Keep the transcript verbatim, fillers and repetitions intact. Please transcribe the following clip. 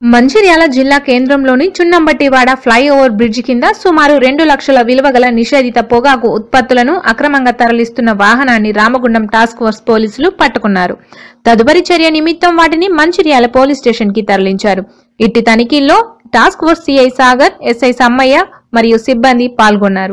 మంచిర్యాల జిల్లా కేంద్రంలోని చున్నంబట్టివాడ flyover bridge కింద సుమారు రెండు లక్షల విలువ గల నిషేధిత పొగాకు ఉత్పత్తులను అక్రమంగా తరలిస్తున్న వాహనాన్ని రామగుండం టాస్క్ ఫోర్స్ పోలీసులు పట్టుకున్నారు. తదుపరి చర్య నిమిత్తం వాటిని మంచిర్యాల పోలీస్ స్టేషన్ కి తరలించారు. ఇట్టి తనిఖీల్లో task force CI Sagar, SI Sammayya మరియు సిబ్బంది పాల్గొన్నారు.